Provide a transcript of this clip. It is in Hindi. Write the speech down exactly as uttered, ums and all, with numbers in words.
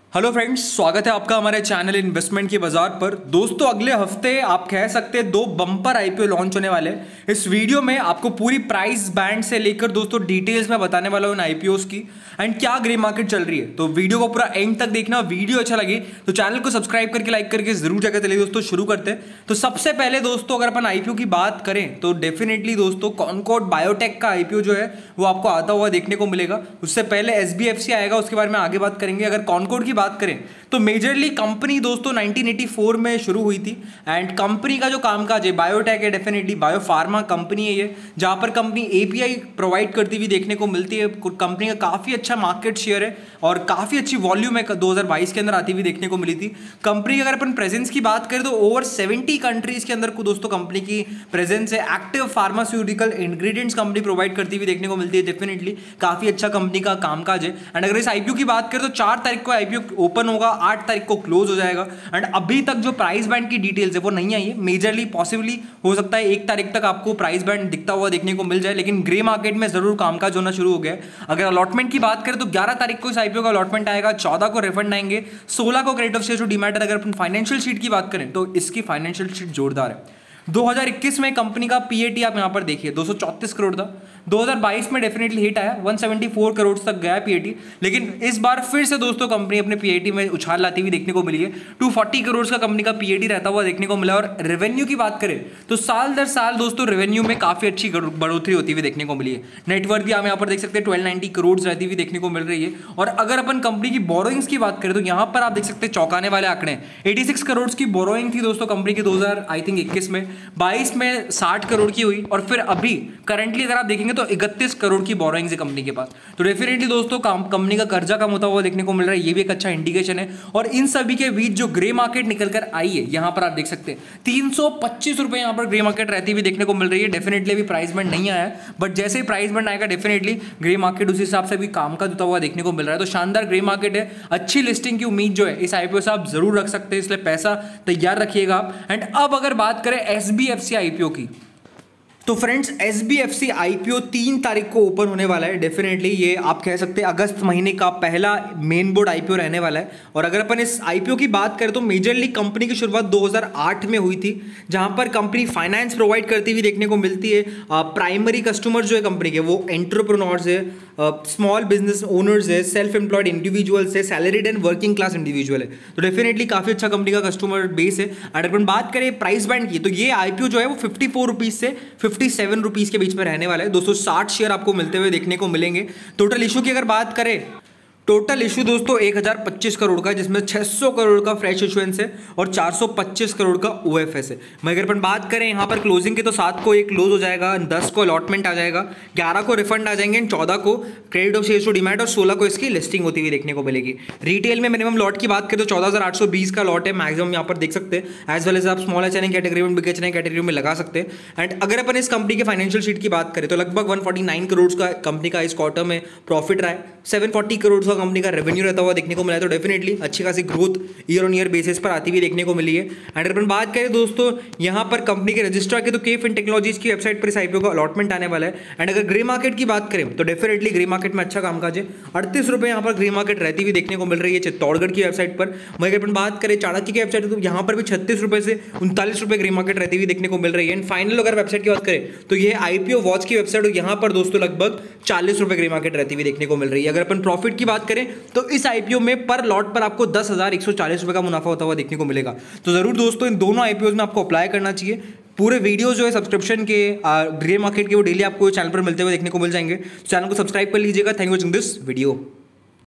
हेलो फ्रेंड्स, स्वागत है आपका हमारे चैनल इन्वेस्टमेंट की बाजार पर। दोस्तों, अगले हफ्ते आप कह सकते हैं दो बम्पर आईपीओ लॉन्च होने वाले हैं। इस वीडियो में आपको पूरी प्राइस बैंड से लेकर दोस्तों डिटेल्स में बताने वाला हूं इन आईपीओस की एंड क्या ग्रे मार्केट चल रही है। तो वीडियो को पूरा एंड तक देखना। वीडियो अच्छा लगे तो चैनल को सब्सक्राइब करके लाइक करके जरूर जाकर चलिए दोस्तों, शुरू करते हैं। तो सबसे पहले दोस्तों, अगर अपन आईपीओ की बात करें तो डेफिनेटली दोस्तों कॉनकॉर्ड बायोटेक का आईपीओ जो है वो आपको आता हुआ देखने को मिलेगा। उससे पहले एसबीएफसी आएगा, उसके बारे में आगे बात करेंगे। अगर कॉनकॉर्ड की बात करें तो मेजरली कंपनी दोस्तों नाइनटीन एटी फोर में शुरू हुई थी एंड कंपनी का जो कामकाज है बायोटेक है, डेफिनेटली बायोफार्मा कंपनी है ये, जहां पर कंपनी एपीआई प्रोवाइड करती हुई देखने को मिलती है। कंपनी का काफी अच्छा मार्केट शेयर है और काफी अच्छी वॉल्यूम है दो हज़ार बाईस के अंदर आती हुई देखने को मिली थी। कंपनी की अगर अपन प्रेजेंस की बात करें तो ओवर सेवेंटी कंट्रीज के अंदर दोस्तों कंपनी की प्रेजेंस है। Active pharmaceutical ingredients company provide करती हुई देखने को मिलती है। डेफिनेटली काफी अच्छा कंपनी का कामकाज है। एंड अगर इस आईपीओ की बात करें तो चार तारीख को आईपीओ ओपन होगा, आठ तारीख को क्लोज हो जाएगा एंड अभी तक जो प्राइस बैंड की डिटेल्स है वो नहीं आई है। मेजरली पॉसिबली हो सकता है एक तारीख तक आपको प्राइस बैंड दिखता हुआ देखने को मिल जाए, लेकिन ग्रे मार्केट में जरूर कामकाज होना शुरू हो गया है। अगर अलॉटमेंट की बात करें तो ग्यारह तारीख को इस आईपीओ का अलॉटमेंट आएगा, चौदह को रिफंड आएंगे, सोलह को credit of share to demat. अगर अपन फाइनेंशियल शीट की बात करें तो इसकी फाइनेंशियल शीट जोरदार है। दो हज़ार इक्कीस में कंपनी का पीएटी आप यहां पर देखिए दो सौ चौंतीस करोड़ था। दो हज़ार बाईस में डेफिनेटली हिट आया, एक सौ चौहत्तर करोड़ तक गया पीएटी, लेकिन इस बार फिर से दोस्तों कंपनी अपने पीएटी में उछाल लाती हुई देखने को मिली है। दो सौ चालीस करोड़ का कंपनी का पीएटी रहता हुआ देखने को मिला। और रेवेन्यू की बात करें तो साल दर साल दोस्तों रेवेन्यू में काफी अच्छी बढ़ोतरी होती हुई देखने को मिली है। नेटवर्थ भी हम यहाँ पर देख सकते हैं ट्वेल्व नाइनटी करोड़ रहती हुई देखने को मिल रही है। और अगर अपन कंपनी की बोरोइंग्स की बात करें तो यहाँ पर आप देख सकते हैं चौंकाने वाले आंकड़े, छियासी करोड़ की बोरोइंग थी दोस्तों कंपनी की दो हज़ार आई थिंक इक्कीस में, बाईस में साठ करोड़ की हुई और फिर अभी करंटली अगर आप देखेंगे तो इकतीस करोड़ की बोरोइंग्स है कंपनी के पास। तो डेफिनेटली दोस्तों कंपनी का कर्जा कम होता हुआ देखने को मिल रहा है, ये भी एक अच्छा इंडिकेशन है। और इन सभी के बीच जो ग्रे मार्केट निकल कर आई है यहां पर आप देख सकते हैं तीन सौ पच्चीस रुपए यहां पर ग्रे मार्केट रहती हुई देखने को मिल रही है। डेफिनेटली अभी प्राइस बैंड नहीं आया है, बट जैसे ही प्राइस बैंड आएगा डेफिनेटली ग्रे मार्केट उसी हिसाब से भी काम का होता हुआ देखने को मिल रहा है। तो शानदार ग्रे मार्केट है, अच्छी लिस्टिंग की उम्मीद जो है इस आईपीओ से आप जरूर रख सकते हैं, इसलिए पैसा तैयार रखिएगा आप। एंड अब अगर बात करें एसबीएफसी आईपीओ की तो फ्रेंड्स एसबीएफसी आईपीओ तीन तारीख को ओपन होने वाला है। डेफिनेटली ये आप कह सकते हैं अगस्त महीने का पहला मेन बोर्ड आईपीओ रहने वाला है। और अगर अपन इस आईपीओ की बात करें तो मेजरली कंपनी की शुरुआत दो हज़ार आठ में हुई थी, जहां पर कंपनी फाइनेंस प्रोवाइड करती हुई देखने को मिलती है। प्राइमरी कस्टमर जो है कंपनी के वो एंटरप्रेन्योर्स है, स्मॉल बिजनेस ओनर्स है, सेल्फ एम्प्लॉयड इंडिविजुअल्स है, salaried and working class individual है। तो डेफिनेटली काफी अच्छा कंपनी का कस्टमर बेस है। अगर अपन बात करें प्राइस बैंड की तो ये आईपीओ जो है वो फिफ्टी फोर रुपीज से फिफ्टी सेवन रुपीज के बीच में रहने वाला है। दो सौ साठ शेयर आपको मिलते हुए देखने को मिलेंगे। टोटल इशू की अगर बात करें टोटल इशू दोस्तों एक हज़ार पच्चीस करोड़ का, जिसमें छह सौ करोड़ का फ्रेश इशुएंस है और चार सौ पच्चीस करोड़ का ओएफएस है। मैं अगर अपन बात करें यहाँ पर क्लोजिंग की तो सात को एक क्लोज हो जाएगा, दस को अलॉटमेंट आ जाएगा, ग्यारह को रिफंड आ जाएंगे, चौदह को credit of shares to demat और सोलह को इसकी लिस्टिंग होती हुई देखने को मिलेगी। रिटेल में मिनिमम लॉट की बात करें तो चौदह हज़ार आठ सौ बीस का लॉट है मैक्सिमम, यहाँ पर देख सकते हैं। एज वेल एज आप स्मॉल एच एन कैटेगरी में, बिग एच एन कैटेगरी में लगा सकते हैं। एंड अगर अपन इस कंपनी के फाइनेंशियल शीट की बात करें तो लगभग एक सौ उनचास करोड़ का कंपनी का इस क्वार्टर में प्रॉफिट रहा है, सात सौ चालीस करोड़ का कंपनी का रेवेन्यू रहता हुआ देखने को मिला है। तो डेफिनेटली अच्छी खासी growth year on year basis पर आती हुई देखने को मिली है। एंड अपन बात करें दोस्तों यहाँ पर कंपनी के रजिस्ट्रार की तो केफिन टेक्नोलॉजीज की वेबसाइट पर इस आईपीओ का अलॉटमेंट आने वाला है। एंड अगर ग्रे मार्केट की बात करें तो डेफिनेटली ग्रे मार्केट में अच्छा कामकाज है, अड़तीस रुपए यहाँ पर ग्रे मार्केट रहती हुई देखने को मिल रही है चित्तौड़गढ़ की वेबसाइट पर। वहीं अगर अपन बात करें चाणक्य की वेबसाइट तो यहाँ पर भी छत्तीस रुपए से उनतालीस रुपए ग्रे मार्केट रहती हुई देखने को मिल रही है। एंड फाइनल अगर वेबसाइट की बात करें तो ये आईपीओ वॉच की वेबसाइट यहाँ पर दोस्तों लगभग चालीस रुपए ग्रे मार्केट रहती हुई देखने को मिल रही है। अगर अपन प्रॉफिट की बात करें तो इस आईपीओ में पर लॉट पर आपको दस हजार एक सौ चालीस रुपए का मुनाफा होता हुआ देखने को मिलेगा। तो जरूर दोस्तों इन दोनों आईपीओ में आपको अप्लाई करना चाहिए। पूरे वीडियो जो है सब्सक्रिप्शन के ग्रे मार्केट के वो डेली आपको चैनल पर मिलते हुए देखने को मिल जाएंगे। चैनल को सब्सक्राइब कर लीजिएगा। Thank you for watching this video.